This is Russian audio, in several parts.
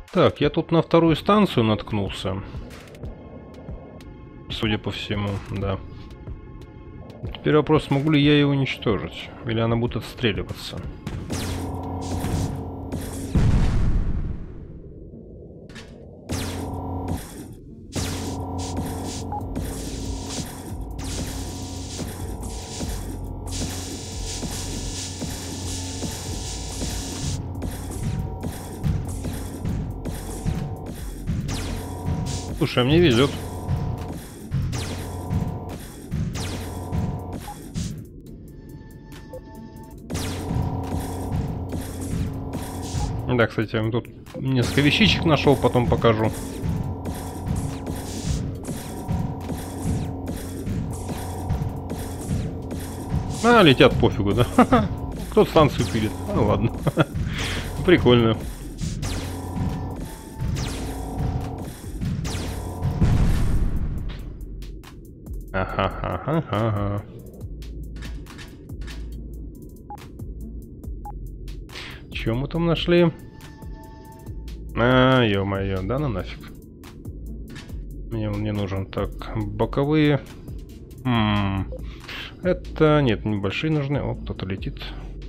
Так, я тут на вторую станцию наткнулся. Судя по всему, да. Теперь вопрос, смогу ли я ее уничтожить? Или она будет отстреливаться? Слушай, а мне везет. Да, кстати, я тут несколько вещичек нашел, потом покажу. А, летят, пофигу, да? Кто-то станцию пилит. Ну ладно. Прикольно. Ага. Чё мы там нашли? А, ё-моё, да ну нафиг. Мне он не нужен. Так, боковые. Это... Нет, небольшие нужны. О, кто-то летит.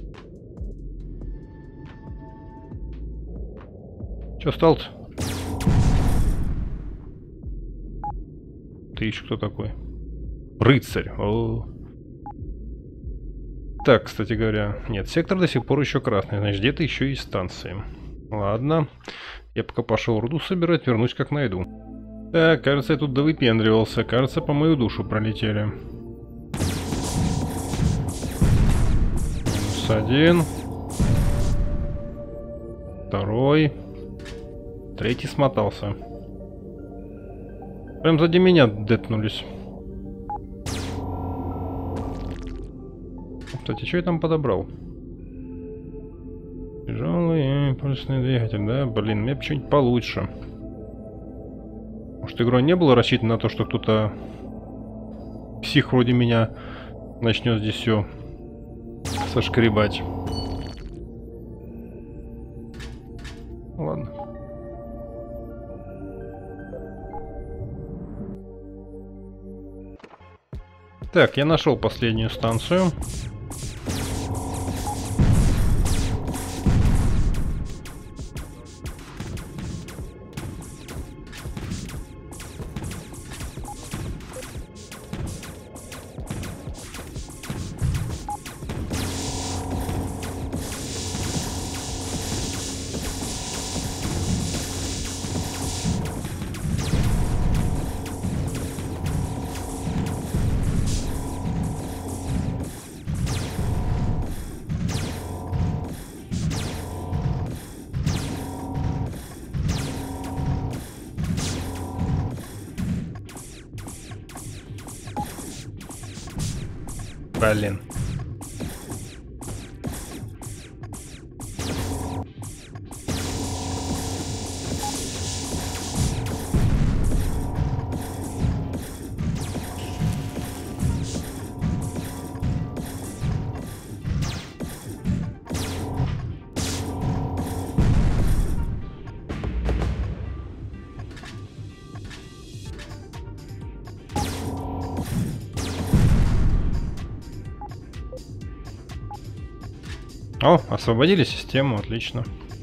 Чё стал-то? Ты еще кто такой? Рыцарь. О. Так, кстати говоря, нет, сектор до сих пор еще красный, значит, где-то еще есть станции. Ладно, я пока пошел руду собирать, вернусь как найду. Так, кажется, я тут довыпендривался, кажется, по мою душу пролетели. Минус один. Второй. Третий смотался. Прям сзади меня детнулись. Кстати, что я там подобрал? Тяжелый импульсный двигатель, да? Блин, мне бы что-нибудь получше. Может, игра не была рассчитана на то, что кто-то псих вроде меня начнет здесь все сошкребать. Ладно. Так, я нашел последнюю станцию. Блин. О, освободили систему, отлично.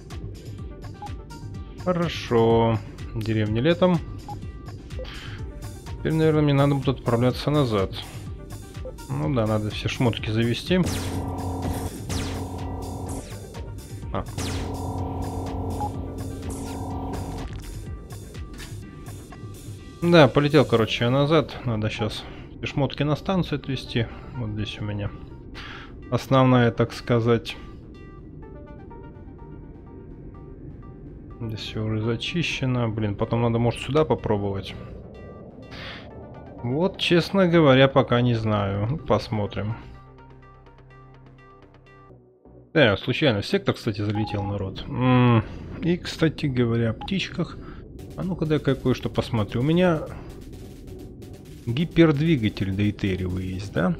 Хорошо. Деревня летом. Теперь, наверное, мне надо будет отправляться назад. Ну да, надо все шмотки завести. А. Да, полетел, короче, я назад. Надо сейчас все шмотки на станцию отвезти. Вот здесь у меня основная, так сказать. Здесь все уже зачищено. Блин, потом надо, может, сюда попробовать. Вот, честно говоря, пока не знаю. Ну, посмотрим. Случайно в сектор, кстати, залетел народ. И, кстати говоря, о птичках. А ну-ка, дай-ка кое-что посмотрю. У меня гипердвигатель дейтериевый есть, да?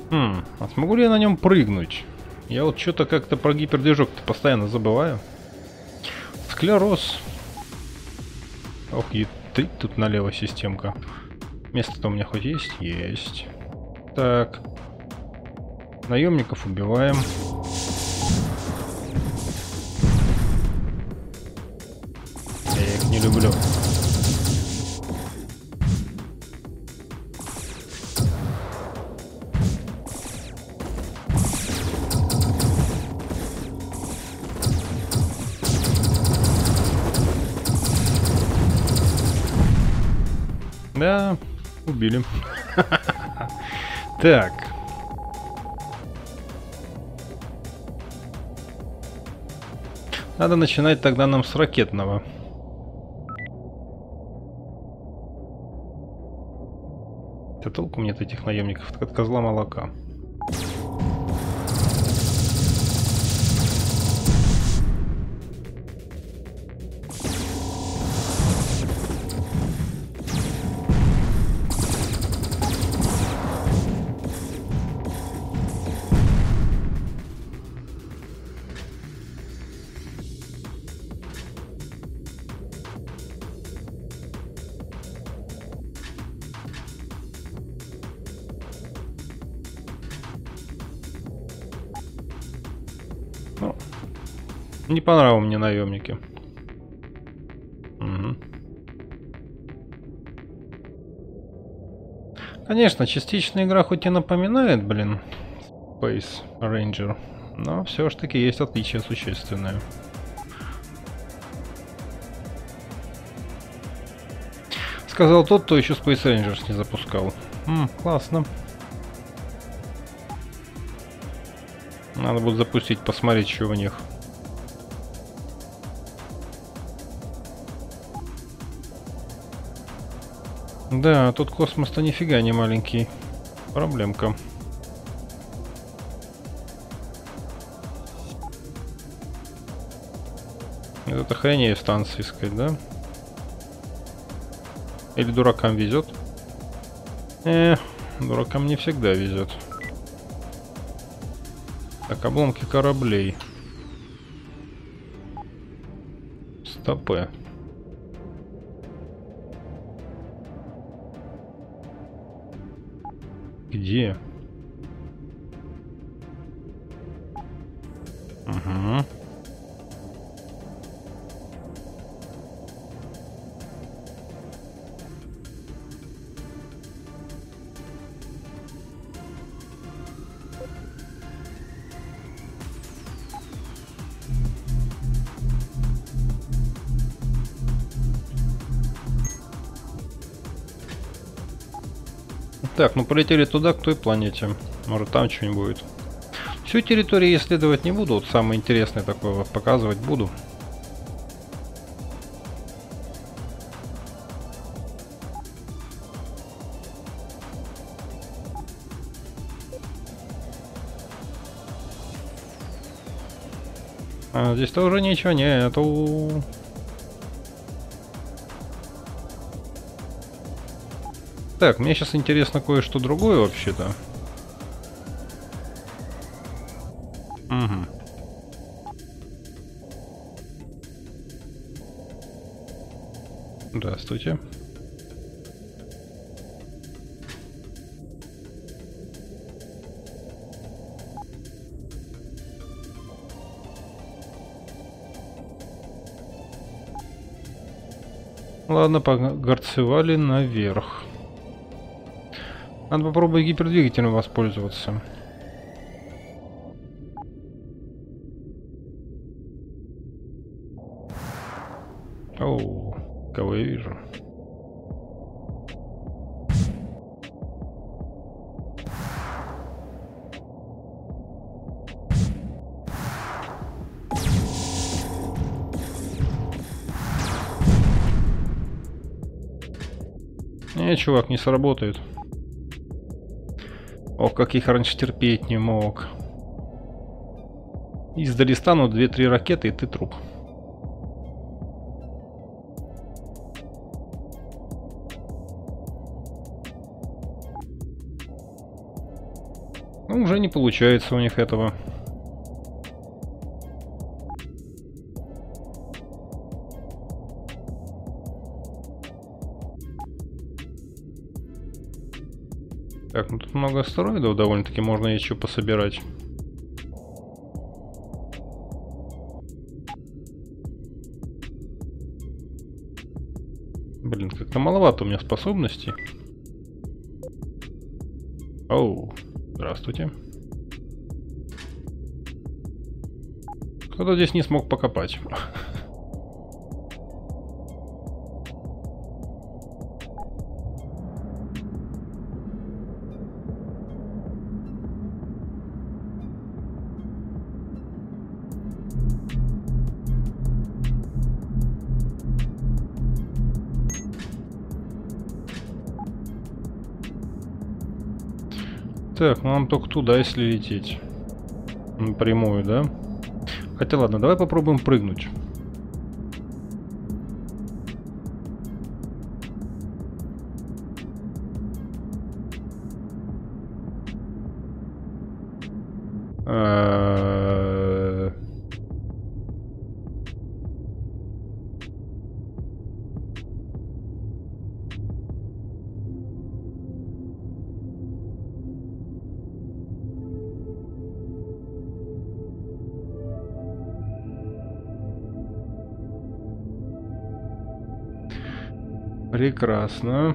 А смогу ли я на нем прыгнуть? Я вот что-то как-то про гипердвижок-то постоянно забываю. склероз. Ох, и тут налево системка. Место-то у меня хоть есть? Есть. Так. Наемников убиваем. Я их не люблю. Да, убили. Так. Надо начинать тогда нам с ракетного. Да толку мне от этих наемников, от козла молока. Ну, не понравилось мне наемники. Угу. Конечно, частично игра хоть и напоминает, блин, Space Ranger, но все ж таки есть отличие существенное. Сказал тот, кто еще Space Rangers не запускал. Классно. Надо будет запустить, посмотреть, что у них. Да, тут космос-то нифига не маленький. Проблемка. Это охренеть станции искать, да? Или дуракам везет? Дуракам не всегда везет. Так, обломки кораблей. Стопы. Где? Угу. Так, ну полетели туда, к той планете. Может там что-нибудь будет. Всю территорию исследовать не буду. Вот самое интересное такое вот показывать буду. А здесь тоже ничего нету. Так, мне сейчас интересно кое-что другое вообще-то. Угу. Здравствуйте. Ладно, погорцевали наверх. Надо попробовать гипердвигателем воспользоваться. Оу, кого я вижу? Не, чувак, не сработает. Ох, как их раньше терпеть не мог. Издали станут 2-3 ракеты, и ты труп. Ну, уже не получается у них этого. Так, ну тут много астероидов, довольно-таки можно еще пособирать. Блин, как-то маловато у меня способностей. Оу, здравствуйте. Кто-то здесь не смог покопать. Так, ну нам только туда, если лететь. Напрямую, да? Хотя ладно, давай попробуем прыгнуть. Прекрасно.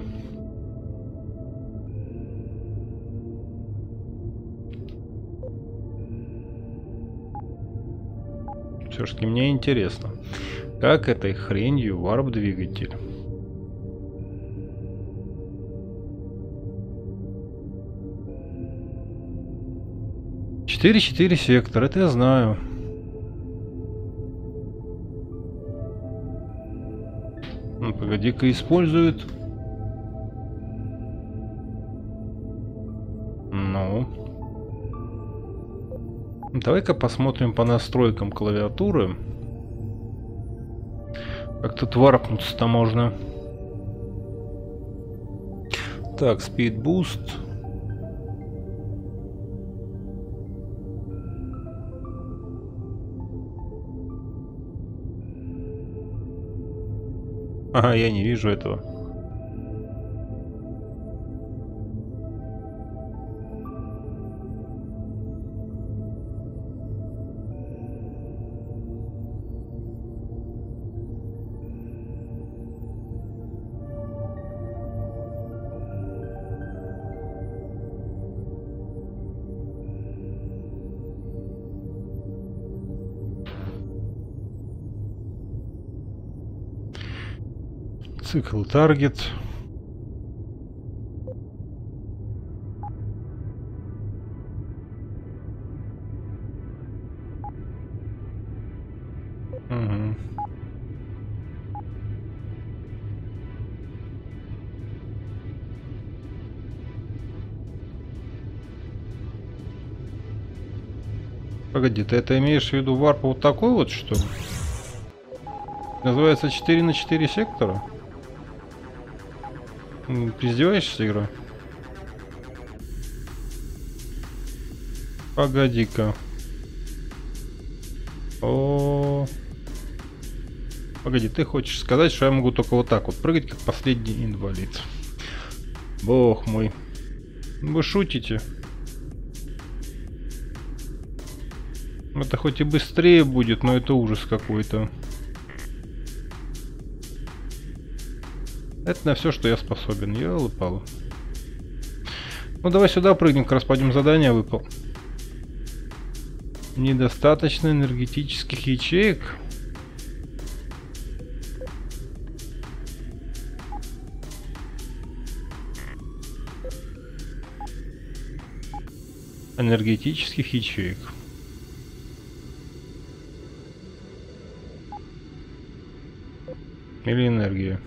Все-таки мне интересно, как этой хренью варп-двигатель. Четыре сектор, это я знаю. Ну, погоди-ка, использует. Ну. Давай-ка посмотрим по настройкам клавиатуры. Как тут варпнуться-то можно. Так, Speed Boost. Ага, я не вижу этого. Цикл таргет. Угу. Погоди, ты это имеешь в виду варп вот такой вот, что ли? Называется 4 на 4 сектора? Ты издеваешься, игра? Погоди-ка. Погоди, ты хочешь сказать, что я могу только вот так вот прыгать, как последний инвалид? Бог мой. Вы шутите? Это хоть и быстрее будет, но это ужас какой-то. Это на все, что я способен. Ёлы-палы. Ну давай сюда прыгнем, как раз пойдем задание выпал. Недостаточно энергетических ячеек. Энергетических ячеек. Или энергия.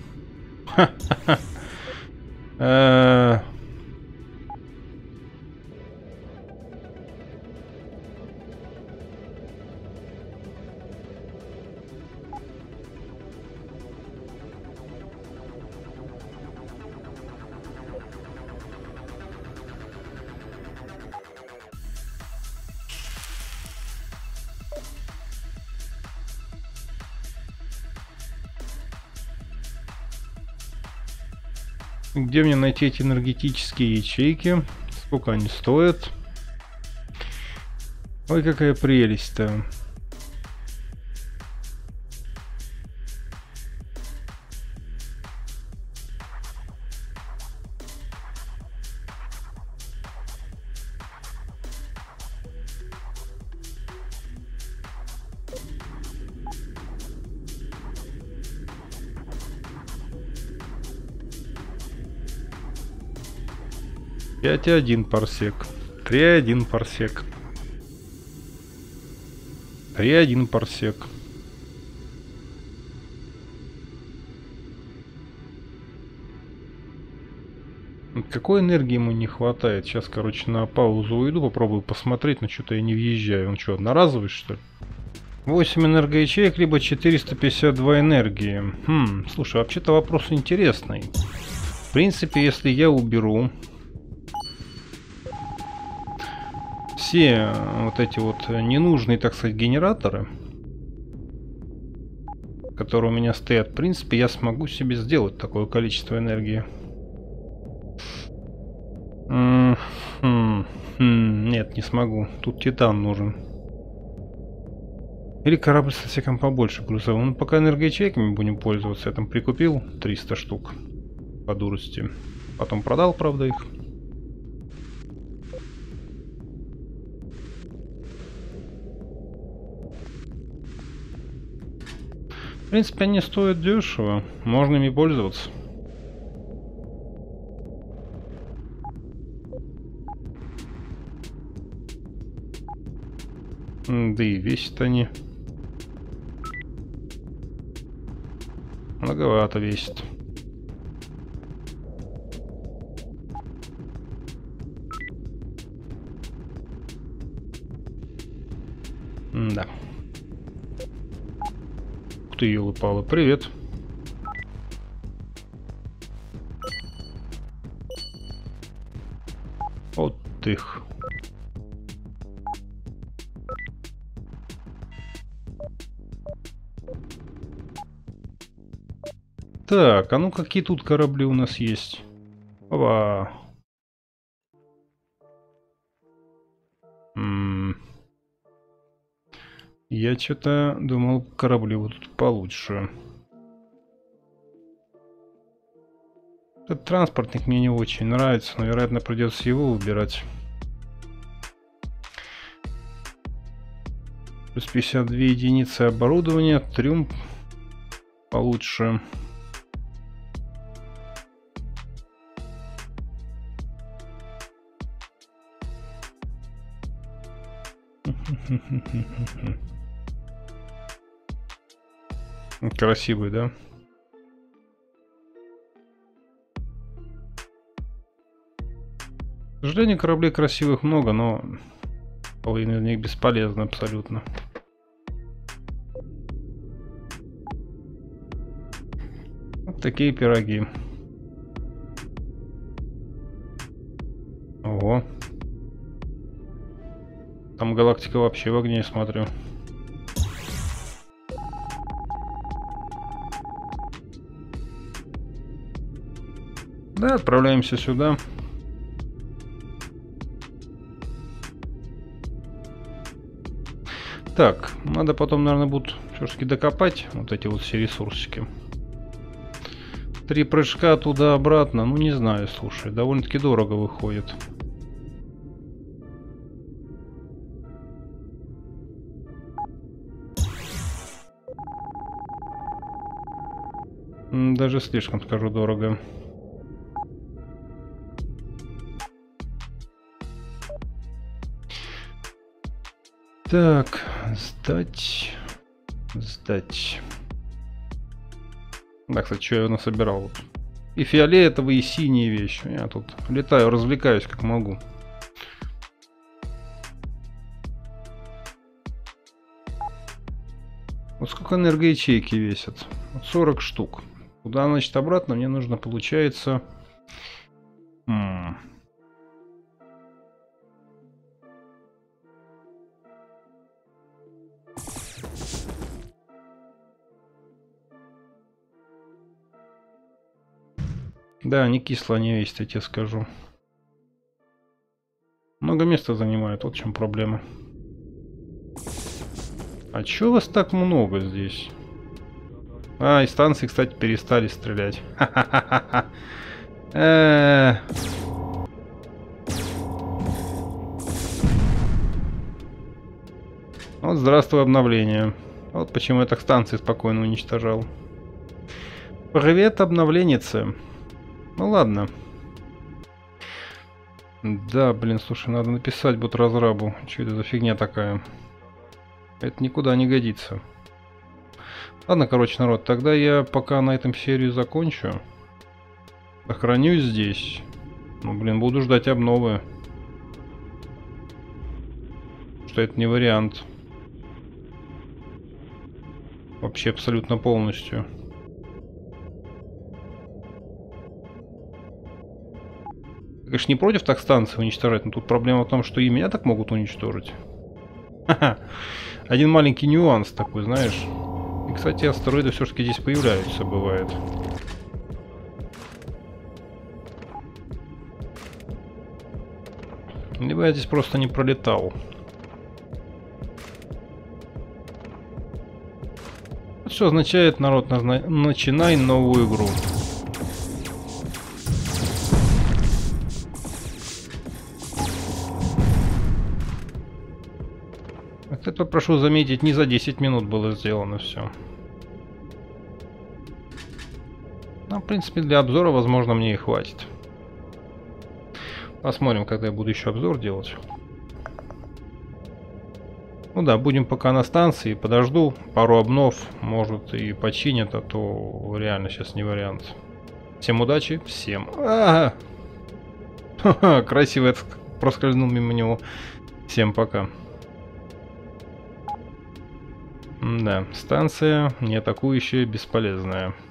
Где мне найти эти энергетические ячейки? Сколько они стоят? Ой, какая прелесть-то. Пять и 1 парсек. 3,1 парсек. 3,1 парсек. Какой энергии ему не хватает? Сейчас, короче, на паузу уйду, попробую посмотреть, но что-то я не въезжаю. Он что, одноразовый, что ли? 8 энергоячеек, либо 452 энергии. Слушай, вообще-то вопрос интересный. В принципе, если я уберу все вот эти вот ненужные, так сказать, генераторы, которые у меня стоят, в принципе, я смогу себе сделать такое количество энергии. Нет, не смогу. Тут титан нужен. Или корабль с отсеком побольше грузовым. Ну, пока энергоячейками будем пользоваться. Я там прикупил 300 штук по дурости. Потом продал, правда, их. В принципе, они стоят дешево. Можно ими пользоваться. Да и весят они. Многовато весит. Да. Ух ты, ёлы-палы, привет. Вот их. Так, а ну какие тут корабли у нас есть? Опа. Я что-то думал, корабли вот тут получше. Этот транспортник мне не очень нравится, но, вероятно, придется его выбирать. Плюс 52 единицы оборудования, трюм получше. Красивый, да? К сожалению, кораблей красивых много, но половина из них бесполезна абсолютно. Вот такие пироги. Ого. Там галактика вообще в огне, смотрю. Да, отправляемся сюда. Так, надо потом, наверное, будет все-таки докопать вот эти вот все ресурсики. 3 прыжка туда-обратно, ну не знаю, слушай, довольно-таки дорого выходит. Даже слишком, скажу, дорого. Так, сдать. Сдать. Да, кстати, что я насобирал. Вот. И фиолетовые, и синие вещи. Я тут летаю, развлекаюсь как могу. Вот сколько энергоячейки весят? 40 штук. Куда, значит, обратно мне нужно, получается... Да, не кисло, не весит, я тебе скажу. Много места занимает, вот в чем проблема. А чё вас так много здесь? А, и станции, кстати, перестали стрелять. Ха-ха-ха-ха. Вот здравствуй, обновление. Вот почему я так станции спокойно уничтожал. Привет, обновленницы. Ну ладно. Да, блин, слушай, надо написать бот-разрабу. Что это за фигня такая? Это никуда не годится. Ладно, короче, народ, тогда я пока на этом серию закончу. Сохранюсь здесь. Ну, блин, буду ждать обновы. Что это не вариант. Вообще абсолютно полностью. Конечно, не против так станции уничтожать, но тут проблема в том, что и меня так могут уничтожить. Ха-ха. Один маленький нюанс такой, знаешь. И, кстати, астероиды все-таки здесь появляются, бывает. Либо я здесь просто не пролетал. Вот что означает, народ, начинай новую игру. Это, прошу заметить, не за 10 минут было сделано все. Ну, в принципе, для обзора, возможно, мне и хватит. Посмотрим, когда я буду еще обзор делать. Ну да, будем пока на станции. Подожду пару обнов. Может и починят, а то реально сейчас не вариант. Всем удачи, всем. Ха-ха, красиво это проскользнул мимо него. Всем пока. Да, станция не атакующая, бесполезная.